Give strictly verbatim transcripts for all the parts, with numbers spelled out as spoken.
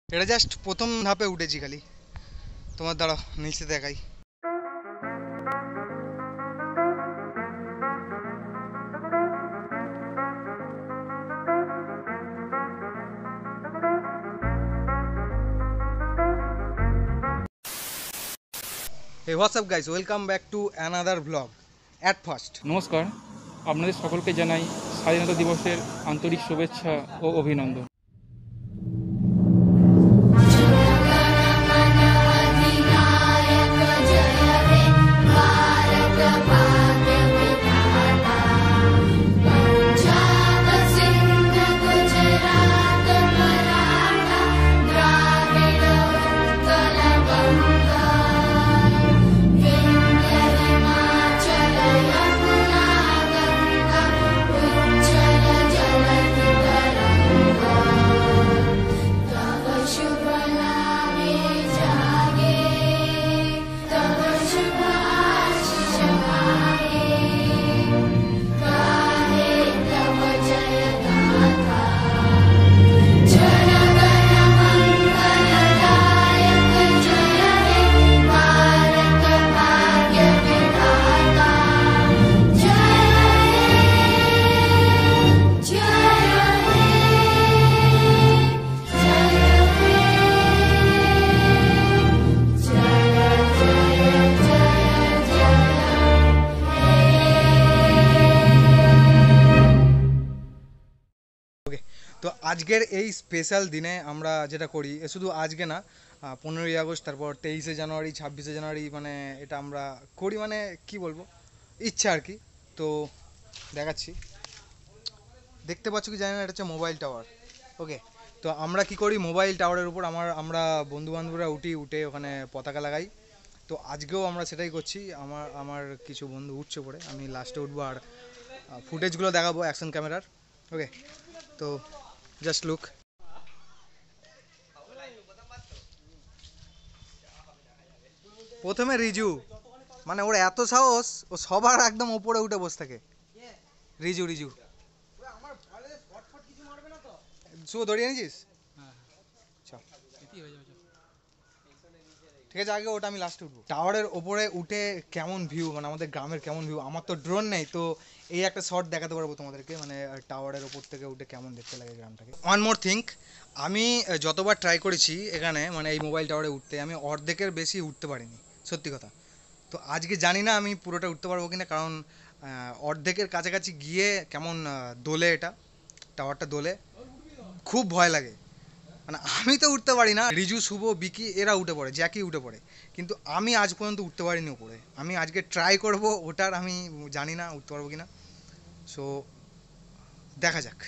এটা জাস্ট প্রথম ধাপে উঠেছি খালি। তোমার দাঁড়াও নিচে দেখাই। Hey, what's up guys? Welcome back to another vlog. At first, নমস্কার, আপনাদের সকলকে জানাই স্বাধীনতা দিবসের আন্তরিক শুভেচ্ছা ও অভিনন্দন। তো আজকের এই স্পেশাল দিনে আমরা যেটা করি, শুধু আজকে না, পনেরোই আগস্ট, তারপর তেইশে জানুয়ারি, ছাব্বিশে জানুয়ারি, মানে এটা আমরা করি, মানে কি বলবো, ইচ্ছা আর কি। তো দেখাচ্ছি, দেখতে পাচ্ছ কি জানি না, এটা হচ্ছে মোবাইল টাওয়ার। ওকে, তো আমরা কি করি, মোবাইল টাওয়ারের উপর আমার আমরা বন্ধুবান্ধবরা উঠি, উঠে ওখানে পতাকা লাগাই। তো আজকেও আমরা সেটাই করছি। আমার আমার কিছু বন্ধু উঠছে পড়ে, আমি লাস্টে উঠবো আর ফুটেজগুলো দেখাবো অ্যাকশন ক্যামেরার। ওকে, তো জাস্ট লুক। প্রথমে রিজু, মানে ওর এত সাহস, ও সবার একদম উপরে উঠে বসে থাকে। রিজু রিজু শুভ দড়িয়ে নিয়েছিস? ঠিক আছে, আগে ওটা আমি লাস্টে উঠবো। টাওয়ারের ওপরে উঠে কেমন ভিউ, মানে আমাদের গ্রামের কেমন ভিউ। আমার তো ড্রোন নেই, তো এই একটা শট দেখাতে পারবো তোমাদেরকে, মানে টাওয়ারের ওপর থেকে উঠে কেমন দেখতে লাগে গ্রামটাকে। ওয়ান মোর থিং, আমি যতবার ট্রাই করেছি এখানে, মানে এই মোবাইল টাওয়ারে উঠতে, আমি অর্ধেকের বেশি উঠতে পারিনি, সত্যি কথা। তো আজকে জানি না আমি পুরোটা উঠতে পারবো কিনা, কারণ অর্ধেকের কাছাকাছি গিয়ে কেমন দোলে, এটা টাওয়ারটা দোলে, খুব ভয় লাগে। মানে আমি তো উঠতে পারি না, রিজু, শুভ, বিকি এরা উঠে পড়ে, জ্যাকি উঠে পড়ে, কিন্তু আমি আজ পর্যন্ত উঠতে পারিনি উপরে। আমি আজকে ট্রাই করব ওটার, আমি জানি না উঠতে পারবো কিনা, সো দেখা যাক।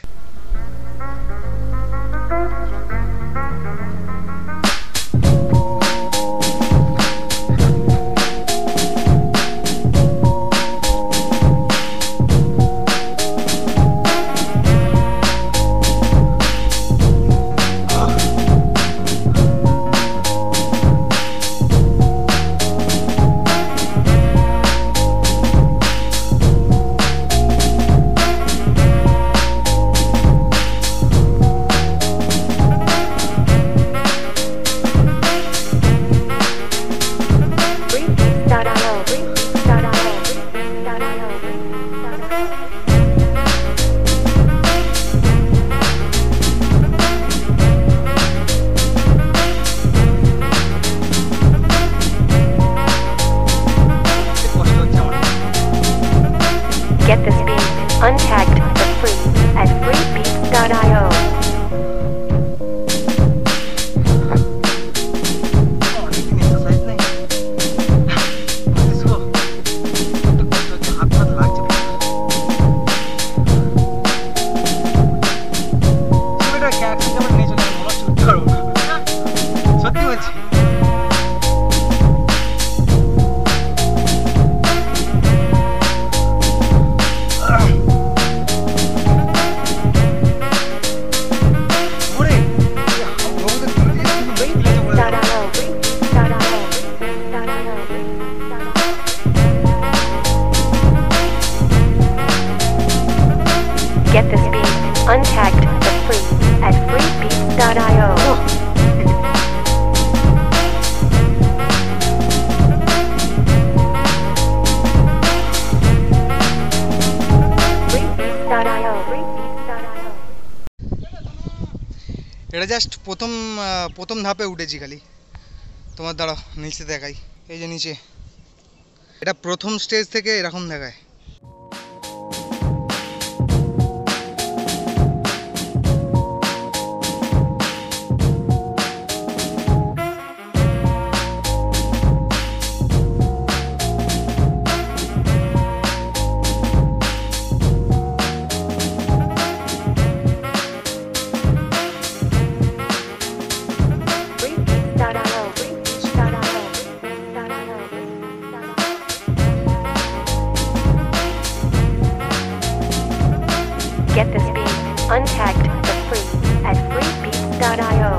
এটা জাস্ট প্রথম আহ, প্রথম ধাপে উঠেছি খালি। তোমার দাঁড়াও নিচে দেখাই, এই যে নিচে, এটা প্রথম স্টেজ থেকে এরকম দেখায়। Get this beat untagged for free at freebeats dot io.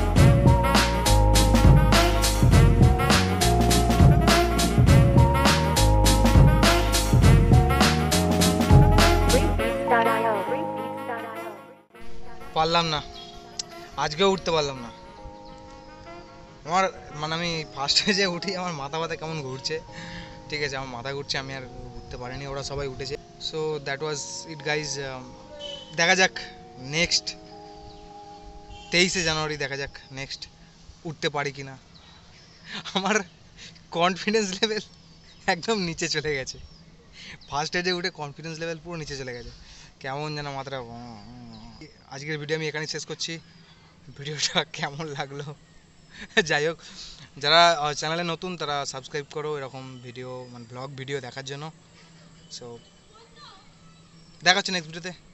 freebeats dot io. freebeats dot io. পারলাম না, আজকেও উঠতে পারলাম না। আমার মানে আমি ফার্স্টে যে উঠি আমার মাথা ব্যথা কেমন ঘুরছে, ঠিক আছে আমার মাথা ঘুরছে, আমি আর উঠতে পারিনি, ওরা সবাই উঠেছে। So that was it guys. দেখা যাক নেক্সট তেইশে জানুয়ারি দেখা যাক নেক্সট উঠতে পারি কি না। আমার কনফিডেন্স লেভেল একদম নিচে চলে গেছে, ফার্স্ট স্টেজে উঠে কনফিডেন্স লেভেল পুরো নিচে চলে গেছে, কেমন যেন মাথাটা। আজকের ভিডিও আমি এখানেই শেষ করছি। ভিডিওটা কেমন লাগলো যাই হোক, যারা চ্যানেলে নতুন তারা সাবস্ক্রাইব করো এরকম ভিডিও মানে ব্লগ ভিডিও দেখার জন্য। সো দেখা হচ্ছে নেক্সট ভিডিওতে।